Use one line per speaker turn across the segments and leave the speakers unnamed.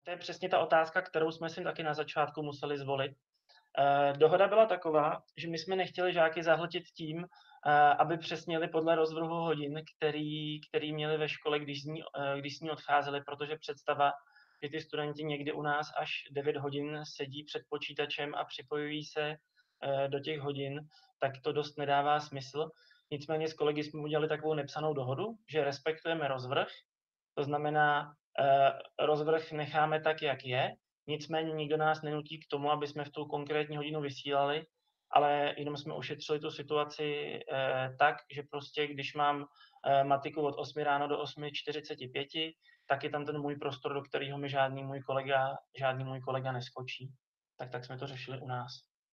To je přesně ta otázka, kterou jsme si taky na začátku museli zvolit. Dohoda byla taková, že my jsme nechtěli žáky zahltit tím, aby přesně jeli podle rozvrhu hodin, který měli ve škole, když s ní odcházeli, protože představa, že ty studenti někdy u nás až 9 hodin sedí před počítačem a připojují se do těch hodin, tak to dost nedává smysl. Nicméně s kolegy jsme udělali takovou nepsanou dohodu, že respektujeme rozvrh, to znamená, rozvrh necháme tak, jak je, nicméně nikdo nás nenutí k tomu, aby jsme v tu konkrétní hodinu vysílali, ale jenom jsme ošetřili tu situaci tak, že prostě když mám matiku od 8 ráno do 8:45, tak je tam ten můj prostor, do kterého mi žádný můj kolega neskočí. Tak jsme to řešili u nás.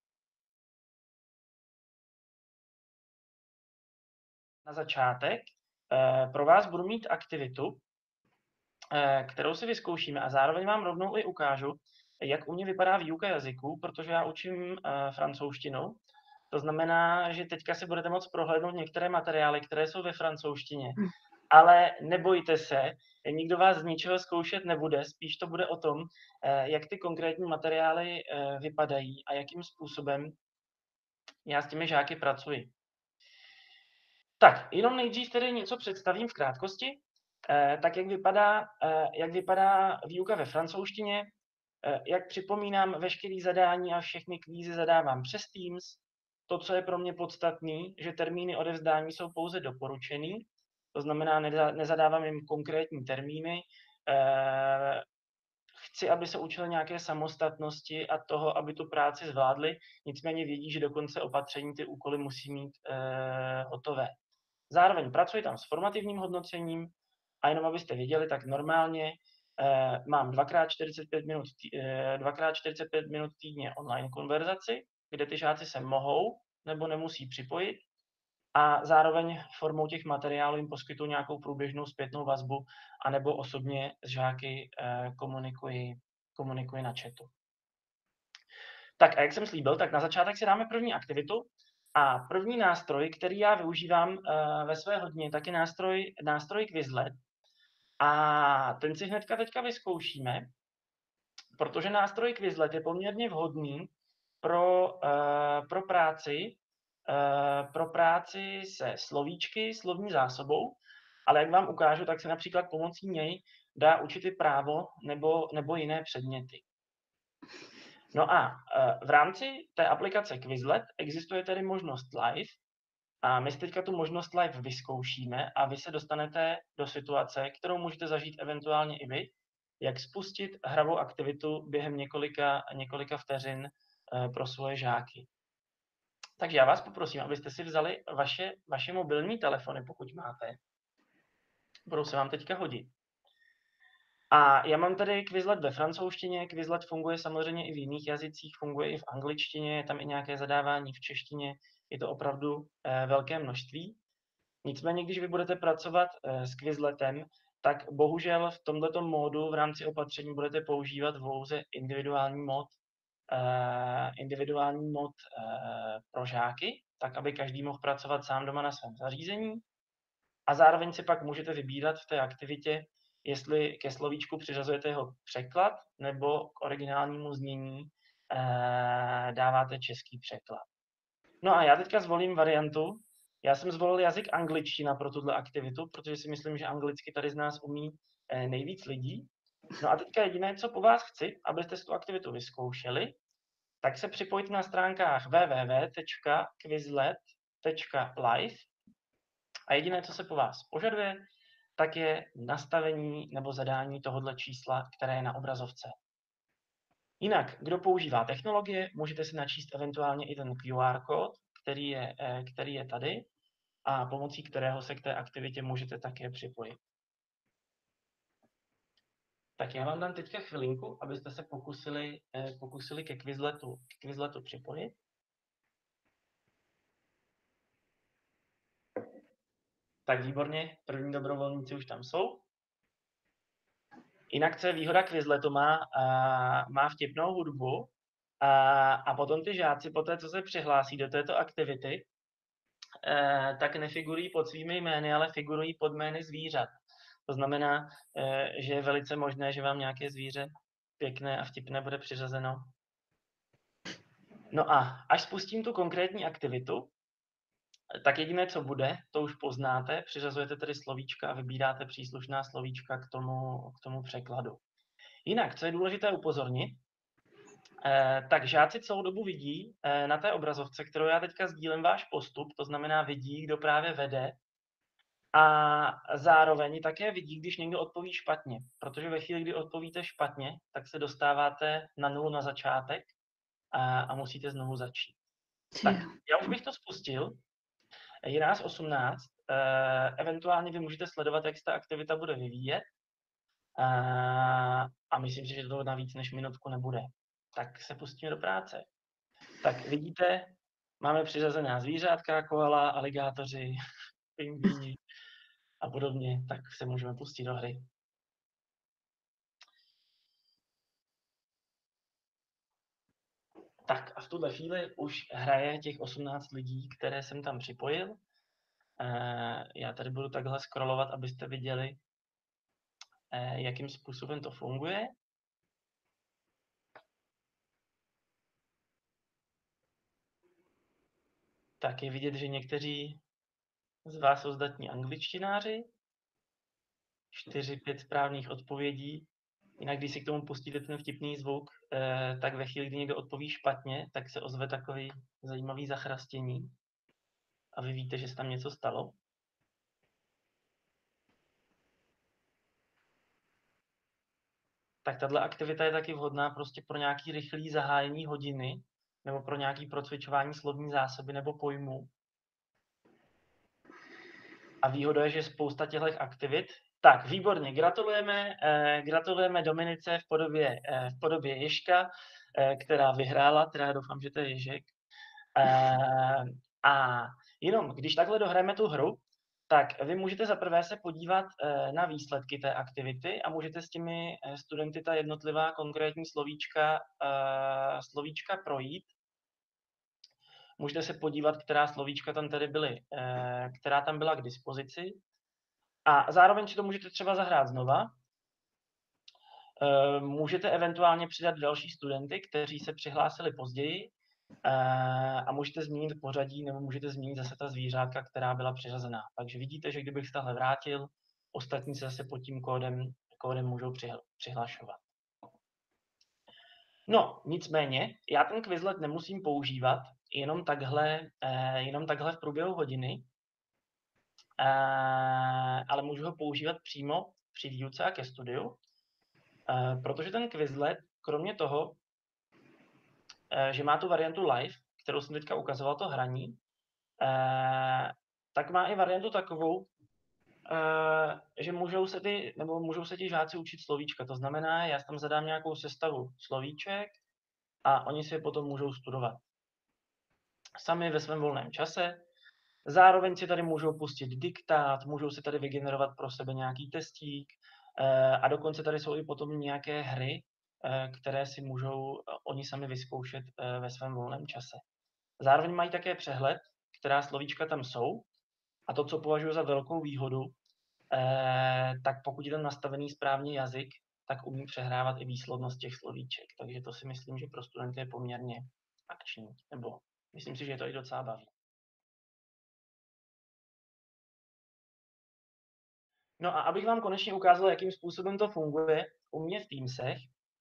Na začátek pro vás budu mít aktivitu, kterou si vyzkoušíme a zároveň vám rovnou i ukážu, jak u mě vypadá výuka jazyků, protože já učím francouzštinu. To znamená, že teďka si budete moct prohlédnout některé materiály, které jsou ve francouzštině. Ale nebojte se, nikdo vás z ničeho zkoušet nebude, spíš to bude o tom, jak ty konkrétní materiály vypadají a jakým způsobem já s těmi žáky pracuji. Tak, jenom nejdřív tedy něco představím v krátkosti. Tak jak vypadá výuka ve francouzštině. Jak připomínám, veškerý zadání a všechny kvízy zadávám přes Teams. To, co je pro mě podstatné, že termíny odevzdání jsou pouze doporučený, to znamená, nezadávám jim konkrétní termíny. Chci, aby se učili nějaké samostatnosti a toho, aby tu práci zvládli, nicméně vědí, že do konce opatření ty úkoly musí mít hotové. Zároveň pracuji tam s formativním hodnocením a jenom abyste věděli, tak normálně mám 2x45 minut týdně online konverzaci, kde ty žáci se mohou nebo nemusí připojit a zároveň formou těch materiálů jim poskytuji nějakou průběžnou zpětnou vazbu anebo osobně s žáky komunikuji na chatu. Tak a jak jsem slíbil, tak na začátek si dáme první aktivitu. A první nástroj, který já využívám ve své hodině, tak je nástroj Quizlet. A ten si hnedka teďka vyzkoušíme, protože nástroj Quizlet je poměrně vhodný pro práci se slovíčky, slovní zásobou, ale jak vám ukážu, tak se například pomocí něj dá učit i právo nebo jiné předměty. No a v rámci té aplikace Quizlet existuje tedy možnost live a my si teďka tu možnost live vyzkoušíme a vy se dostanete do situace, kterou můžete zažít eventuálně i vy, jak spustit hravou aktivitu během několika vteřin pro svoje žáky. Takže já vás poprosím, abyste si vzali vaše mobilní telefony, pokud máte. Budou se vám teďka hodit. A já mám tady Quizlet ve francouzštině, Quizlet funguje samozřejmě i v jiných jazycích, funguje i v angličtině, je tam i nějaké zadávání v češtině, je to opravdu velké množství. Nicméně, když vy budete pracovat s Quizletem, tak bohužel v tomto módu v rámci opatření budete používat pouze individuální mod pro žáky, tak aby každý mohl pracovat sám doma na svém zařízení. A zároveň si pak můžete vybírat v té aktivitě, jestli ke slovíčku přiřazujete jeho překlad, nebo k originálnímu znění dáváte český překlad. No a já teďka zvolím variantu. Já jsem zvolil jazyk angličtina pro tuto aktivitu, protože si myslím, že anglicky tady z nás umí nejvíc lidí. No a teďka jediné, co po vás chci, abyste tu aktivitu vyzkoušeli, tak se připojte na stránkách www.quizlet.live a jediné, co se po vás požaduje, tak je nastavení nebo zadání tohoto čísla, které je na obrazovce. Jinak, kdo používá technologie, můžete si načíst eventuálně i ten QR kód, který je tady a pomocí kterého se k té aktivitě můžete také připojit. Tak já vám dám teďka chvilinku, abyste se pokusili ke Quizletu připojit. Tak výborně, první dobrovolníci už tam jsou. Jinak, co je výhoda Quizletu, má vtipnou hudbu a potom ty žáci, poté co se přihlásí do této aktivity, tak nefigurují pod svými jmény, ale figurují pod jmény zvířat. To znamená, že je velice možné, že vám nějaké zvíře pěkné a vtipné bude přiřazeno. No a až spustím tu konkrétní aktivitu, tak jediné, co bude, to už poznáte, přiřazujete tedy slovíčka a vybíráte příslušná slovíčka k tomu překladu. Jinak, co je důležité upozornit, tak žáci celou dobu vidí na té obrazovce, kterou já teďka sdílím váš postup, to znamená vidí, kdo právě vede, a zároveň také vidí, když někdo odpoví špatně, protože ve chvíli, kdy odpovíte špatně, tak se dostáváte na 0 na začátek a musíte znovu začít. Tak, já už bych to spustil. Je nás 18, eventuálně vy můžete sledovat, jak se ta aktivita bude vyvíjet a myslím si, že to na víc než minutku nebude. Tak se pustíme do práce. Tak vidíte, máme přiřazená zvířátka, koala, aligátoři, pingvíni a podobně, tak se můžeme pustit do hry. Tak a v tuhle chvíli už hraje těch 18 lidí, které jsem tam připojil. Já tady budu takhle scrollovat, abyste viděli, jakým způsobem to funguje. Tak je vidět, že někteří z vás jsou zdatní angličtináři. 4-5 správných odpovědí. Jinak, když si k tomu pustíte ten vtipný zvuk, tak ve chvíli, kdy někdo odpoví špatně, tak se ozve takový zajímavý zachrastění. A vy víte, že se tam něco stalo. Tak tahle aktivita je taky vhodná prostě pro nějaký rychlý zahájení hodiny nebo pro nějaký procvičování slovní zásoby nebo pojmů. A výhoda je, že spousta těchto aktivit. Tak, výborně, gratulujeme Dominice v podobě Ježka, která vyhrála, teda doufám, že to je Ježek. A jenom, když takhle dohrajeme tu hru, tak vy můžete zaprvé se podívat na výsledky té aktivity a můžete s těmi studenty ta jednotlivá konkrétní slovíčka projít. Můžete se podívat, která slovíčka tam tady byly, která tam byla k dispozici. A zároveň si to můžete třeba zahrát znova. Můžete eventuálně přidat další studenty, kteří se přihlásili později a můžete změnit pořadí nebo můžete změnit zase ta zvířátka, která byla přiřazená. Takže vidíte, že kdybych se tahle vrátil, ostatní se zase pod tím kódem můžou přihlašovat. No, nicméně, já ten Quizlet nemusím používat jenom takhle v průběhu hodiny, ale můžu ho používat přímo při výuce a ke studiu, protože ten Quizlet, kromě toho, že má tu variantu live, kterou jsem teďka ukazoval, to hraní, tak má i variantu takovou, že můžou se ti žáci učit slovíčka. To znamená, já tam zadám nějakou sestavu slovíček a oni si je potom můžou studovat sami ve svém volném čase. Zároveň si tady můžou pustit diktát, můžou si tady vygenerovat pro sebe nějaký testík a dokonce tady jsou i potom nějaké hry, které si můžou oni sami vyzkoušet ve svém volném čase. Zároveň mají také přehled, která slovíčka tam jsou, a to, co považuji za velkou výhodu, tak pokud je tam nastavený správně jazyk, tak umí přehrávat i výslovnost těch slovíček. Takže to si myslím, že pro studenty je poměrně akční, nebo myslím si, že je to i docela baví. No a abych vám konečně ukázal, jakým způsobem to funguje u mě v Teamsech,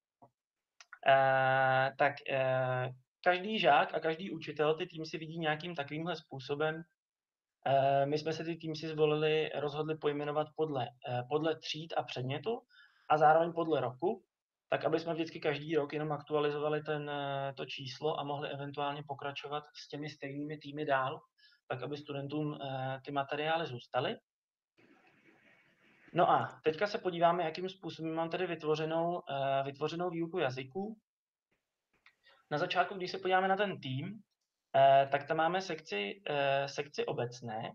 tak každý žák a každý učitel ty Teamsy vidí nějakým takovýmhle způsobem. My jsme se ty Teamsy rozhodli pojmenovat podle tříd a předmětu a zároveň podle roku, tak aby jsme vždycky každý rok jenom aktualizovali to číslo a mohli eventuálně pokračovat s těmi stejnými týmy dál, tak aby studentům ty materiály zůstaly. No a teďka se podíváme, jakým způsobem mám tady vytvořenou výuku jazyků. Na začátku, když se podíváme na ten tým, tak tam máme sekci obecné,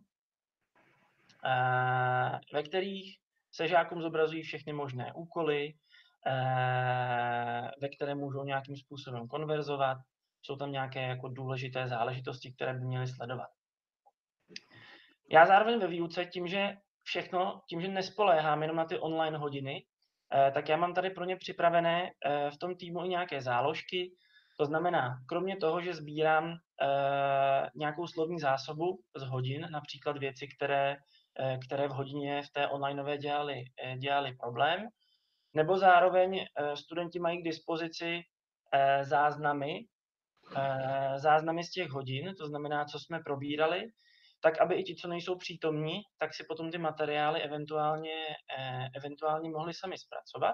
ve kterých se žákům zobrazují všechny možné úkoly, ve které můžou nějakým způsobem konverzovat. Jsou tam nějaké jako důležité záležitosti, které by měly sledovat. Já zároveň ve výuce tím, že nespoléhám jenom na ty online hodiny, tak já mám tady pro ně připravené v tom týmu i nějaké záložky. To znamená, kromě toho, že sbírám nějakou slovní zásobu z hodin, například věci, které v hodině v té onlineové dělaly problém, nebo zároveň studenti mají k dispozici záznamy z těch hodin, to znamená, co jsme probírali, tak aby i ti, co nejsou přítomní, tak si potom ty materiály eventuálně mohli sami zpracovat.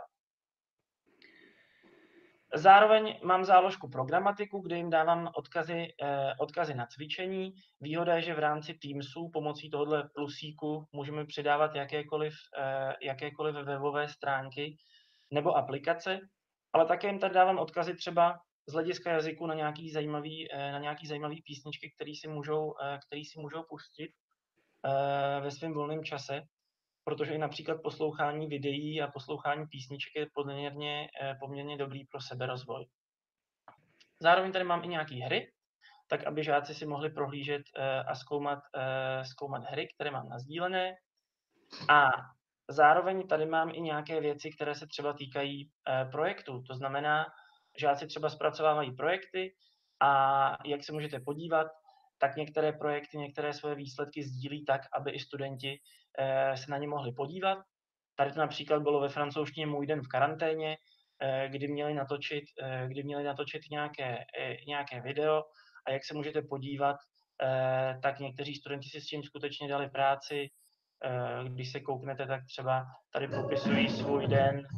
Zároveň mám záložku pro gramatiku, kde jim dávám odkazy na cvičení. Výhoda je, že v rámci Teamsu pomocí tohoto plusíku můžeme přidávat jakékoliv webové stránky nebo aplikace, ale také jim tady dávám odkazy třeba z hlediska jazyku na nějaký zajímavý písničky, který si můžou pustit ve svém volném čase, protože i například poslouchání videí a poslouchání písniček je poměrně dobrý pro seberozvoj. Zároveň tady mám i nějaké hry, tak aby žáci si mohli prohlížet a zkoumat hry, které mám nasdílené. A zároveň tady mám i nějaké věci, které se třeba týkají projektů. To znamená, žáci třeba zpracovávají projekty a jak se můžete podívat, tak některé projekty, některé svoje výsledky sdílí tak, aby i studenti se na ně mohli podívat. Tady to například bylo ve francouzštině Můj den v karanténě, kdy měli natočit nějaké video a jak se můžete podívat, tak někteří studenti si s tím skutečně dali práci. Když se kouknete, tak třeba tady popisují svůj den,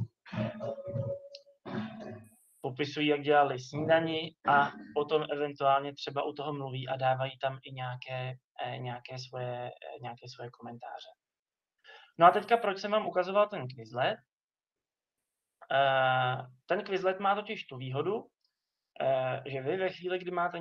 popisují, jak dělali snídani a potom eventuálně třeba u toho mluví a dávají tam i nějaké svoje komentáře. No a teďka, proč jsem vám ukazoval ten Quizlet? Ten Quizlet má totiž tu výhodu, že vy ve chvíli, kdy máte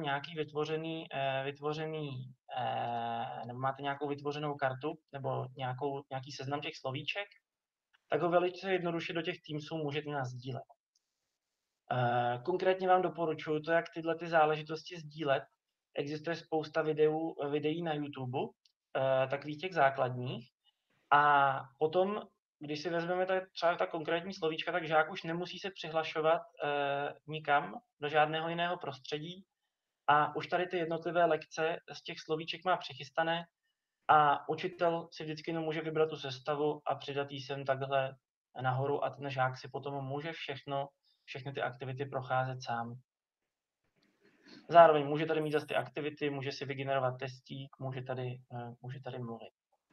nebo máte nějakou vytvořenou kartu nebo nějaký seznam těch slovíček, tak ho velice jednoduše do těch Teamsů můžete nasdílet. Konkrétně vám doporučuji to, jak tyhle ty záležitosti sdílet. Existuje spousta videí na YouTube, takových těch základních. A potom, když si vezmeme třeba ta konkrétní slovíčka, tak žák už nemusí se přihlašovat nikam do žádného jiného prostředí. A už tady ty jednotlivé lekce z těch slovíček má přichystané a učitel si vždycky může vybrat tu sestavu a přidat jí sem takhle nahoru a ten žák si potom může všechny ty aktivity procházet sám. Zároveň může tady mít zase ty aktivity, může si vygenerovat testík, může tady mluvit.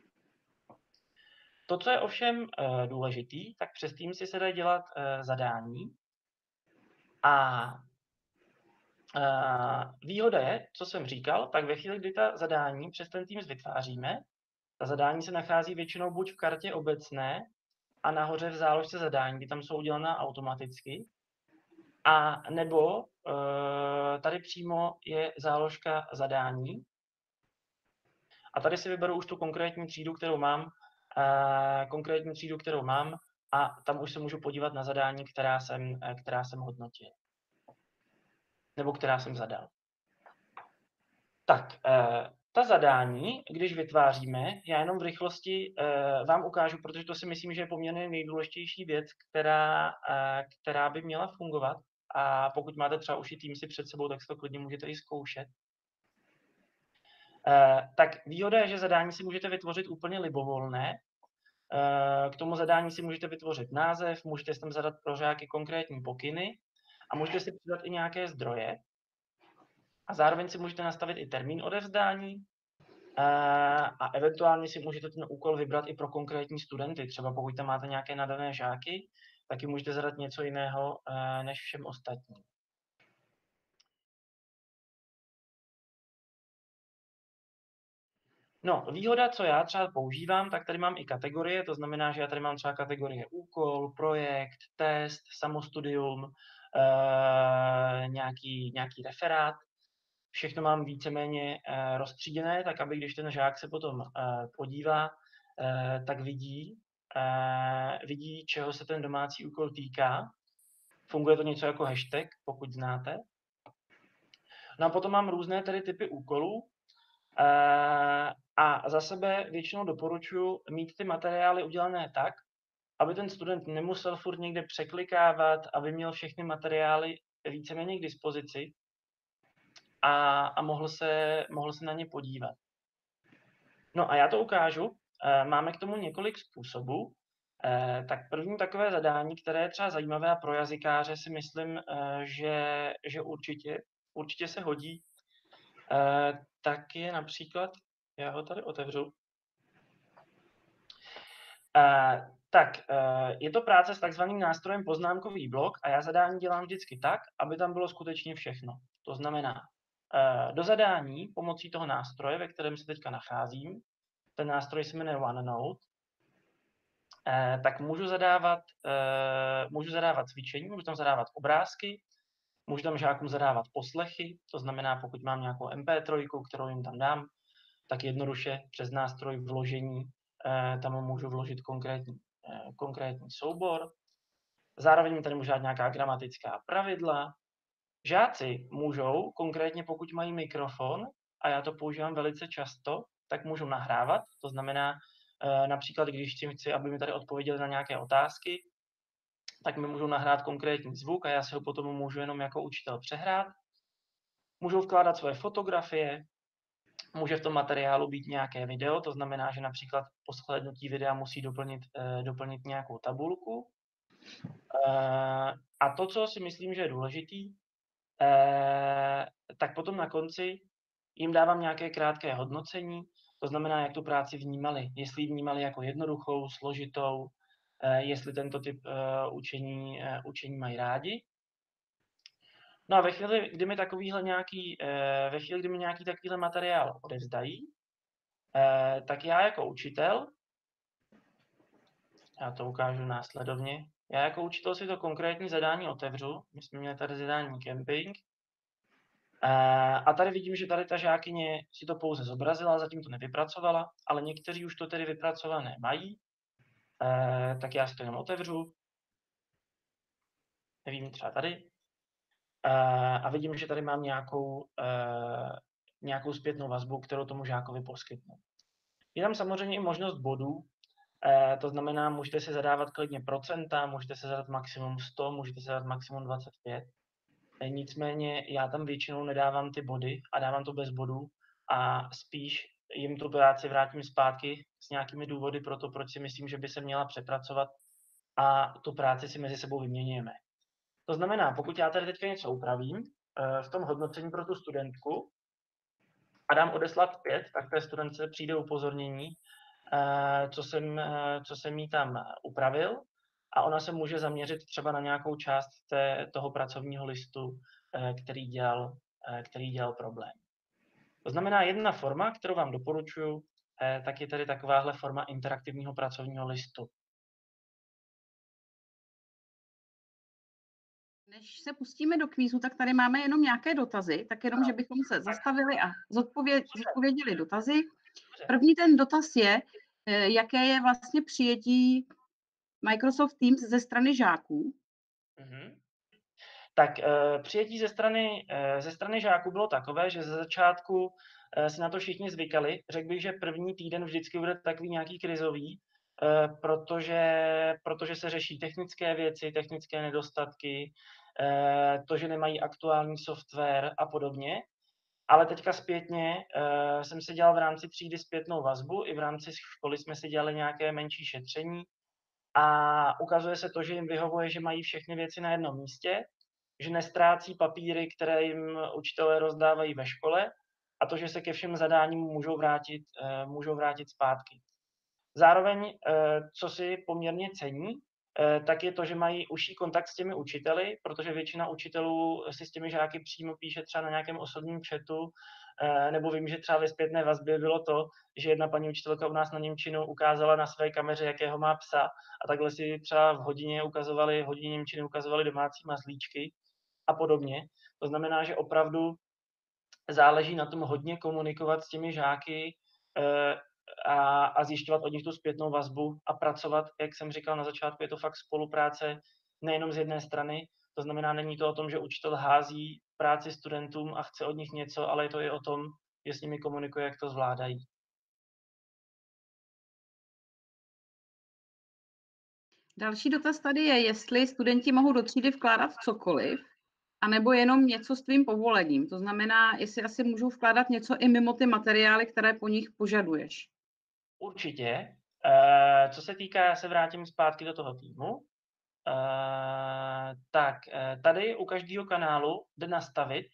To, co je ovšem důležitý, tak přes Teams se dají dělat zadání. A výhoda je, co jsem říkal, tak ve chvíli, kdy ta zadání přes ten Teams vytváříme, ta zadání se nachází většinou buď v kartě obecné a nahoře v záložce zadání, kdy tam jsou udělaná automaticky, a nebo tady přímo je záložka zadání. A tady si vyberu už tu konkrétní třídu, kterou mám, a tam už se můžu podívat na zadání, která jsem hodnotil. Nebo která jsem zadal. Tak, ta zadání, když vytváříme, já jenom v rychlosti vám ukážu, protože to si myslím, že je poměrně nejdůležitější věc, která by měla fungovat. A pokud máte třeba už i Teamsy před sebou, tak si to klidně můžete i zkoušet. Tak výhoda je, že zadání si můžete vytvořit úplně libovolné. K tomu zadání si můžete vytvořit název, můžete si tam zadat pro žáky konkrétní pokyny a můžete si přidat i nějaké zdroje. A zároveň si můžete nastavit i termín odevzdání a eventuálně si můžete ten úkol vybrat i pro konkrétní studenty. Třeba pokud tam máte nějaké nadané žáky, tak jim můžete zadat něco jiného než všem ostatním. No, výhoda, co já třeba používám, tak tady mám i kategorie, to znamená, že já tady mám třeba kategorie úkol, projekt, test, samostudium, nějaký referát. Všechno mám víceméně rozstříděné, tak aby když ten žák se potom podívá, tak vidí, čeho se ten domácí úkol týká. Funguje to něco jako hashtag, pokud znáte. No a potom mám různé tedy typy úkolů. A za sebe většinou doporučuji mít ty materiály udělané tak, aby ten student nemusel furt někde překlikávat, aby měl všechny materiály víceméně k dispozici a mohl se na ně podívat. No a já to ukážu. Máme k tomu několik způsobů. Tak první takové zadání, které je třeba zajímavé a pro jazykáře si myslím, že určitě se hodí, tak je například, já ho tady otevřu. Je to práce s takzvaným nástrojem poznámkový blok a já zadání dělám vždycky tak, aby tam bylo skutečně všechno. To znamená, do zadání pomocí toho nástroje, ve kterém se teďka nacházím, ten nástroj se jmenuje OneNote, tak můžu zadávat cvičení, můžu tam zadávat obrázky, můžu tam žákům zadávat poslechy, to znamená, pokud mám nějakou MP3, kterou jim tam dám, tak jednoduše přes nástroj vložení tam můžu vložit konkrétní soubor. Zároveň tady můžu dát nějaká gramatická pravidla. Žáci můžou, konkrétně pokud mají mikrofon, a já to používám velice často, tak můžu nahrávat. To znamená, například, když chci, aby mi tady odpověděli na nějaké otázky, tak mi můžou nahrát konkrétní zvuk a já si ho potom můžu jenom jako učitel přehrát. Můžou vkládat svoje fotografie, může v tom materiálu být nějaké video, to znamená, že například po shlédnutí videa musí doplnit nějakou tabulku. A to, co si myslím, že je důležitý, tak potom na konci jim dávám nějaké krátké hodnocení, to znamená, jak tu práci vnímali. Jestli ji vnímali jako jednoduchou, složitou, jestli tento typ učení mají rádi. No a ve chvíli, kdy mi nějaký takovýhle materiál odevzdají, tak já jako učitel, já to ukážu následovně, já jako učitel si to konkrétní zadání otevřu. My jsme měli tady zadání camping. A tady vidím, že tady ta žákyně si to pouze zobrazila, zatím to nevypracovala, ale někteří už to tedy vypracované mají. Tak já si to jenom otevřu. Nevím, třeba tady. A vidím, že tady mám nějakou zpětnou vazbu, kterou tomu žákovi poskytnu. Je tam samozřejmě i možnost bodů, to znamená, můžete si zadávat klidně procenta, můžete si zadat maximum 100, můžete si zadat maximum 25. Nicméně já tam většinou nedávám ty body a dávám to bez bodů a spíš jim tu práci vrátím zpátky s nějakými důvody pro to, proč si myslím, že by se měla přepracovat a tu práci si mezi sebou vyměňujeme. To znamená, pokud já tady teďka něco upravím v tom hodnocení pro tu studentku a dám odeslat 5, tak té studentce přijde upozornění, co jsem jí tam upravil a ona se může zaměřit třeba na nějakou část toho pracovního listu, který dělal problém. To znamená, jedna forma, kterou vám doporučuji, tak je tady takováhle forma interaktivního pracovního listu.
Než se pustíme do kvízu, tak tady máme jenom nějaké dotazy, tak jenom, že bychom se zastavili a zodpověděli dotazy. První ten dotaz je, jaké je vlastně přijetí Microsoft Teams ze strany žáků.
Tak přijetí ze strany žáků bylo takové, že ze začátku si na to všichni zvykali. Řekl bych, že první týden vždycky bude takový nějaký krizový, protože se řeší technické věci, technické nedostatky, to, že nemají aktuální software a podobně. Ale teďka zpětně jsem si dělal v rámci třídy zpětnou vazbu, i v rámci školy jsme si dělali nějaké menší šetření a ukazuje se to, že jim vyhovuje, že mají všechny věci na jednom místě, že nestrácí papíry, které jim učitelé rozdávají ve škole a to, že se ke všem zadáním můžou vrátit zpátky. Zároveň, co si poměrně cení, tak je to, že mají užší kontakt s těmi učiteli, protože většina učitelů si s těmi žáky přímo píše třeba na nějakém osobním chatu, nebo vím, že třeba ve zpětné vazbě bylo to, že jedna paní učitelka u nás na němčinu ukázala na své kameře, jakého má psa a takhle si třeba v hodině němčiny ukazovali domácí mazlíčky a podobně. To znamená, že opravdu záleží na tom hodně komunikovat s těmi žáky a zjišťovat od nich tu zpětnou vazbu a pracovat, jak jsem říkal na začátku, je to fakt spolupráce nejenom z jedné strany, to znamená, není to o tom, že učitel hází práci studentům a chce od nich něco, ale je to i o tom, že s nimi komunikuje, jak to zvládají.
Další dotaz tady je, jestli studenti mohou do třídy vkládat cokoliv, anebo jenom něco s tvým povolením. To znamená, jestli asi můžou vkládat něco i mimo ty materiály, které po nich požaduješ.
Určitě. Co se týká, já se vrátím zpátky do toho týmu. Tady u každého kanálu jde nastavit,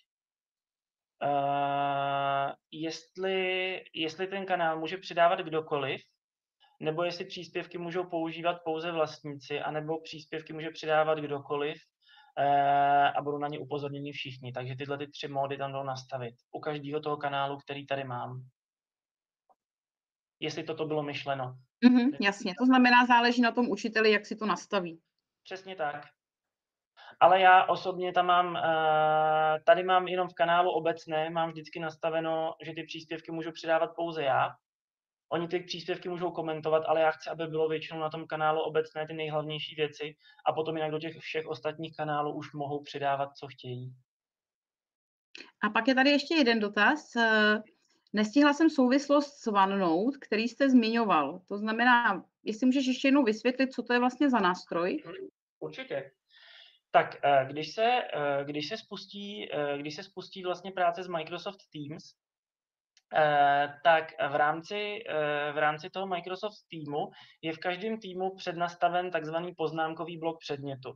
jestli ten kanál může přidávat kdokoliv, nebo jestli příspěvky můžou používat pouze vlastníci, anebo příspěvky může přidávat kdokoliv a budou na ně upozorněni všichni. Takže tyhle 3 módy tam jdou nastavit. U každého toho kanálu, který tady mám. Jestli toto bylo myšleno.
Jasně, to znamená, záleží na tom učiteli, jak si to nastaví.
Přesně tak. Ale já osobně tam tady mám jenom v kanálu obecné, mám vždycky nastaveno, že ty příspěvky můžu přidávat pouze já. Oni ty příspěvky můžou komentovat, ale já chci, aby bylo většinou na tom kanálu obecné ty nejhlavnější věci a potom jinak do těch všech ostatních kanálů už mohou přidávat, co chtějí.
A pak je tady ještě jeden dotaz. Nestihla jsem souvislost s OneNote, který jste zmiňoval. To znamená, jestli můžeš ještě jednou vysvětlit, co to je vlastně za nástroj?
Určitě. Tak když se spustí vlastně práce s Microsoft Teams, tak v rámci toho Microsoft týmu je v každém týmu přednastaven takzvaný poznámkový blok předmětu.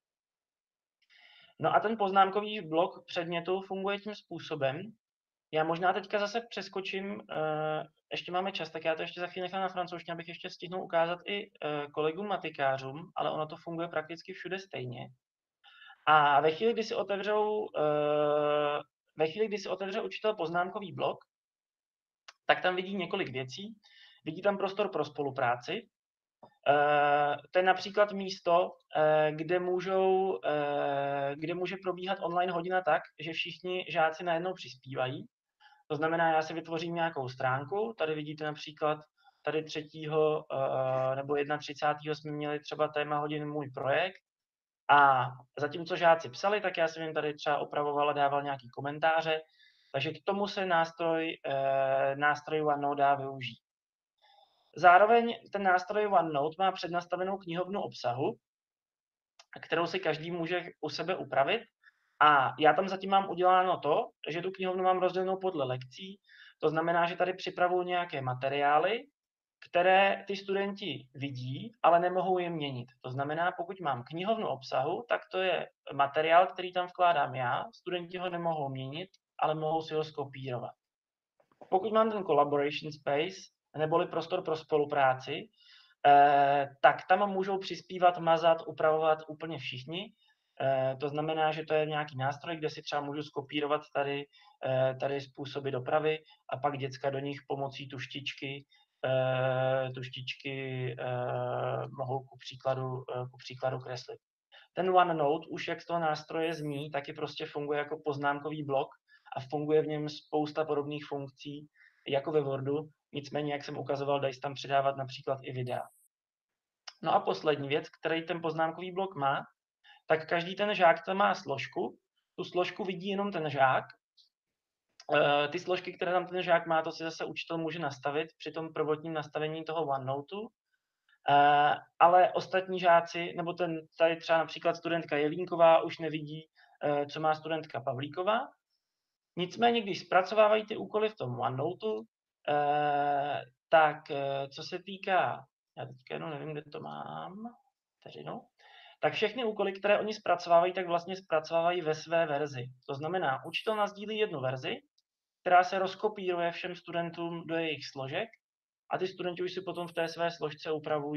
No a ten poznámkový blok předmětu funguje tím způsobem. Já možná teďka zase přeskočím, ještě máme čas, tak já to ještě za chvíli nechám na francouzštině, abych ještě stihnul ukázat i kolegům matikářům, ale ono to funguje prakticky všude stejně. A ve chvíli, kdy si otevře učitel poznámkový blok, tak tam vidí několik věcí. Vidí tam prostor pro spolupráci. To je například místo, kde může probíhat online hodina tak, že všichni žáci najednou přispívají. To znamená, já si vytvořím nějakou stránku, tady vidíte například, tady 3. nebo 31. jsme měli třeba téma hodin můj projekt a zatímco žáci psali, tak já jsem jim tady třeba opravoval a dával nějaký komentáře, takže k tomu se nástroj OneNote dá využít. Zároveň ten nástroj OneNote má přednastavenou knihovnu obsahu, kterou si každý může u sebe upravit. A já tam zatím mám uděláno to, že tu knihovnu mám rozdělenou podle lekcí. To znamená, že tady připravuju nějaké materiály, které ty studenti vidí, ale nemohou je měnit. To znamená, pokud mám knihovnu obsahu, tak to je materiál, který tam vkládám já, studenti ho nemohou měnit, ale mohou si ho skopírovat. Pokud mám ten collaboration space, neboli prostor pro spolupráci, tak tam můžou přispívat, mazat, upravovat úplně všichni. To znamená, že to je nějaký nástroj, kde si třeba můžu skopírovat tady způsoby dopravy a pak děcka do nich pomocí tuštičky mohou ku příkladu kreslit. Ten OneNote už jak z toho nástroje zní, taky prostě funguje jako poznámkový blok a funguje v něm spousta podobných funkcí jako ve Wordu. Nicméně, jak jsem ukazoval, dají se tam přidávat například i videa. No a poslední věc, který ten poznámkový blok má, tak každý ten žák tam má složku. Tu složku vidí jenom ten žák. Ty složky, které tam ten žák má, to si zase učitel může nastavit při tom prvotním nastavení toho OneNoteu. Ale ostatní žáci, nebo tady třeba například studentka Jelínková už nevidí, co má studentka Pavlíková. Nicméně, když zpracovávají ty úkoly v tom OneNoteu, tak co se týká, já teďka jenom nevím, kde to mám, tak všechny úkoly, které oni zpracovávají, tak vlastně zpracovávají ve své verzi. To znamená, učitel nasdílí jednu verzi, která se rozkopíruje všem studentům do jejich složek a ty studenti už si potom v té své složce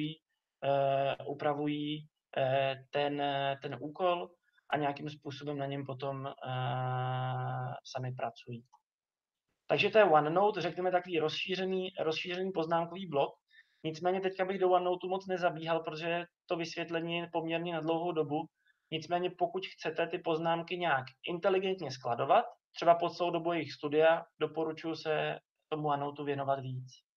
upravují ten úkol a nějakým způsobem na něm potom sami pracují. Takže to je OneNote, řekněme takový rozšířený poznámkový blok. Nicméně teďka bych do OneNoteu moc nezabíhal, protože to vysvětlení je poměrně na dlouhou dobu. Nicméně pokud chcete ty poznámky nějak inteligentně skladovat, třeba po celou dobu jejich studia, doporučuji se tomu OneNoteu věnovat víc.